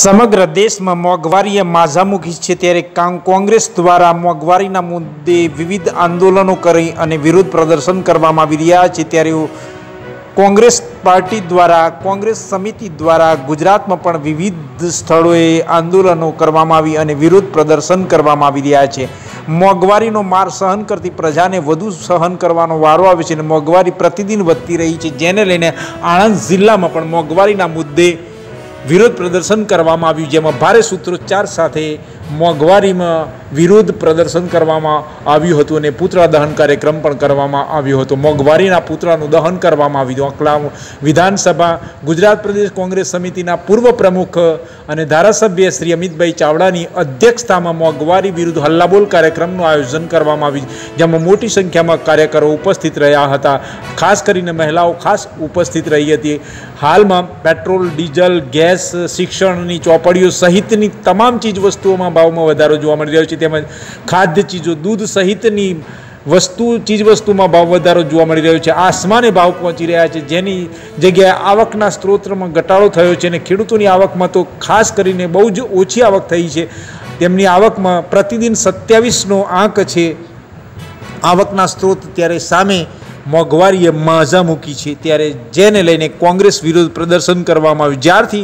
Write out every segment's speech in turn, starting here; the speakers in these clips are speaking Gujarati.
સમગ્ર દેશમાં મોંઘવારીએ માઝામુખી છે ત્યારે કોંગ્રેસ દ્વારા મોંઘવારીના મુદ્દે વિવિધ આંદોલનો કરી અને વિરોધ પ્રદર્શન કરવામાં આવી રહ્યા છે। ત્યારે કોંગ્રેસ પાર્ટી દ્વારા કોંગ્રેસ સમિતિ દ્વારા ગુજરાતમાં પણ વિવિધ સ્થળોએ આંદોલનો કરવામાં આવી અને વિરોધ પ્રદર્શન કરવામાં આવી રહ્યા છે। મોંઘવારીનો માર સહન કરતી પ્રજાને વધુ સહન કરવાનો વારો આવે છે અને મોંઘવારી પ્રતિદિન વધતી રહી છે, જેને લઈને આણંદ જિલ્લામાં પણ મોંઘવારીના મુદ્દે વિરોધ પ્રદર્શન કરવામાં આવ્યું, જેમાં ભારે સૂત્રોચ્ચાર સાથે મોંઘવારીમાં વિરોધ પ્રદર્શન કરવામાં આવ્યું હતું અને પુતળા દહન કાર્યક્રમ પણ કરવામાં આવ્યો હતો। મોંઘવારીના પુતળાનું દહન કરવામાં આવ્યું હતું। અકલાવ વિધાનસભા ગુજરાત પ્રદેશ કોંગ્રેસ સમિતિના પૂર્વ પ્રમુખ અને ધારાસભ્ય શ્રી અમિતભાઈ ચાવડાની અધ્યક્ષતામાં મોંઘવારી વિરુદ્ધ હલ્લાબોલ કાર્યક્રમનું આયોજન કરવામાં આવ્યું, જેમાં મોટી સંખ્યામાં કાર્યકરો ઉપસ્થિત રહ્યા હતા। ખાસ કરીને મહિલાઓ ખાસ ઉપસ્થિત રહી હતી। હાલમાં પેટ્રોલ, ડીઝલ, ગેસ, શિક્ષણની ચોપડીઓ સહિતની તમામ ચીજ વસ્તુઓમાં ભાવમાં વધારો જોવા મળી રહ્યો છે, તેમજ ખાદ્ય ચીજો, દૂધ સહિતની ચીજ વસ્તુમાં ભાવ વધારો જોવા મળી રહ્યો છે। આસમાને ભાવ પહોંચી રહ્યા છે, જેની જગ્યાએ આવકના સ્ત્રોતમાં ઘટાડો થયો છે અને ખેડૂતોની આવકમાં તો ખાસ કરીને બહુ જ ઓછી આવક થઈ છે। તેમની આવકમાં પ્રતિદિન 27નો આંક છે આવકના સ્ત્રોત, ત્યારે સામે મોંઘવારીએ માઝા મૂકી છે। ત્યારે જેને લઈને કોંગ્રેસ વિરોધ પ્રદર્શન કરવામાં આવ્યું। જ્યારથી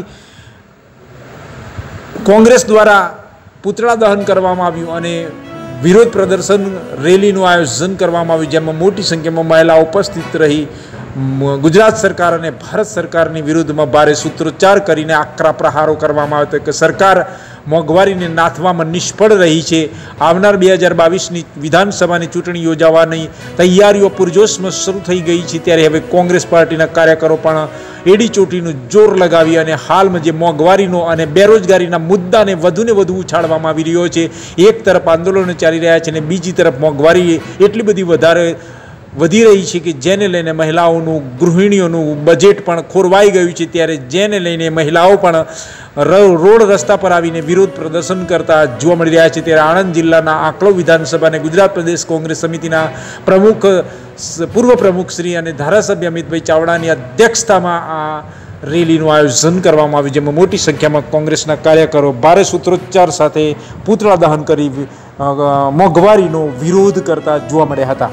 કોંગ્રેસ દ્વારા પુતળા દહન કરવામાં આવ્યું અને વિરોધ પ્રદર્શન રેલીનું આયોજન કરવામાં આવ્યું, જેમાં મોટી સંખ્યામાં મહિલાઓ ઉપસ્થિત રહી ગુજરાત સરકાર અને ભારત સરકારની વિરુદ્ધમાં ભારે સૂત્રોચ્ચાર કરીને આકરા પ્રહારો કરવામાં આવ્યા કે સરકાર મોંઘવારીને નાથવામાં નિષ્ફળ રહી છે। આવનાર 2022ની વિધાનસભાની ચૂંટણી યોજાવાની તૈયારીઓ પૂરજોશમાં શરૂ થઈ ગઈ છે। ત્યારે હવે કોંગ્રેસ પાર્ટીના કાર્યકરો પણ એડી ચોટીનું જોર લગાવી અને હાલમાં જે મોંઘવારીનો અને બેરોજગારીના મુદ્દાને વધુને વધુ ઉછાળવામાં આવી રહ્યો છે। એક તરફ આંદોલનો ચાલી રહ્યા છે અને બીજી તરફ મોંઘવારી એટલી બધી વધી રહી છે કે જેને લઈને મહિલાઓનું, ગૃહિણીઓનું બજેટ પણ ખોરવાઈ ગયું છે। ત્યારે જેને લઈને મહિલાઓ પણ રોડ રસ્તા પર આવીને વિરોધ પ્રદર્શન કરતા જોવા મળી રહ્યા છે। ત્યારે આણંદ જિલ્લાના આંકલો વિધાનસભા અને ગુજરાત પ્રદેશ કોંગ્રેસ સમિતિના પૂર્વ પ્રમુખ શ્રી અને ધારાસભ્ય અમિતભાઈ ચાવડાની અધ્યક્ષતામાં આ રેલીનું આયોજન કરવામાં આવ્યું, જેમાં મોટી સંખ્યામાં કોંગ્રેસના કાર્યકરો ભારે સૂત્રોચ્ચાર સાથે પુતળા દહન કરી મોંઘવારીનો વિરોધ કરતા જોવા મળ્યા હતા।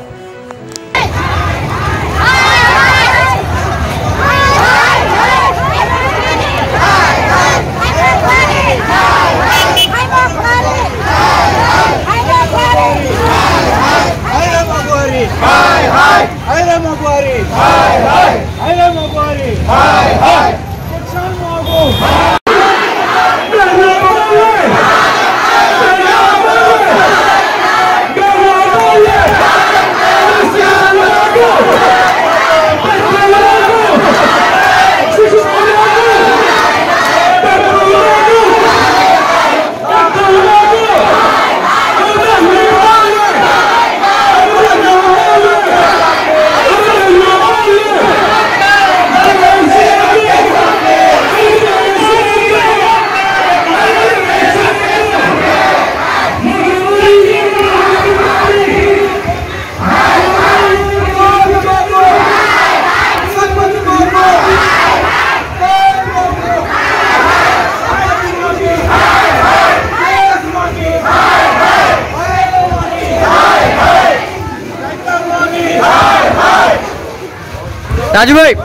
રાજુભાઈ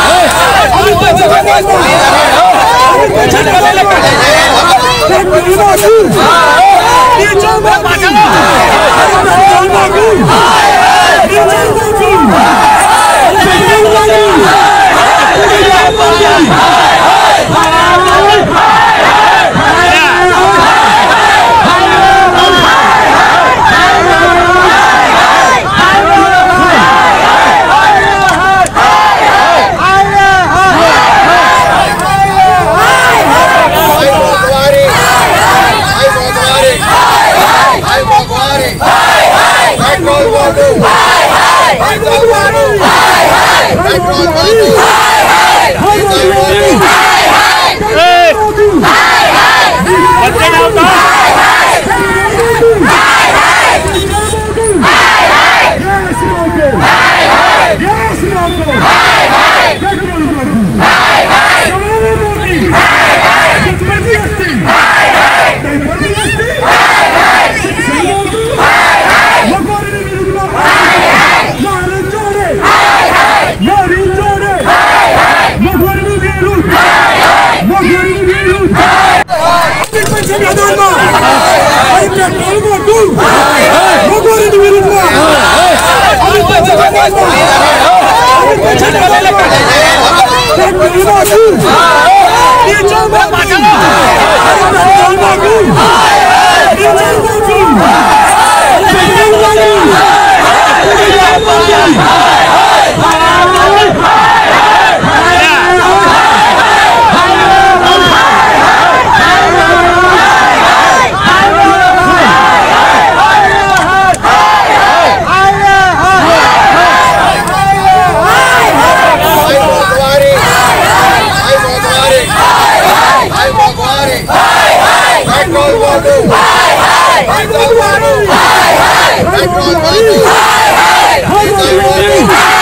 Hey! Hey!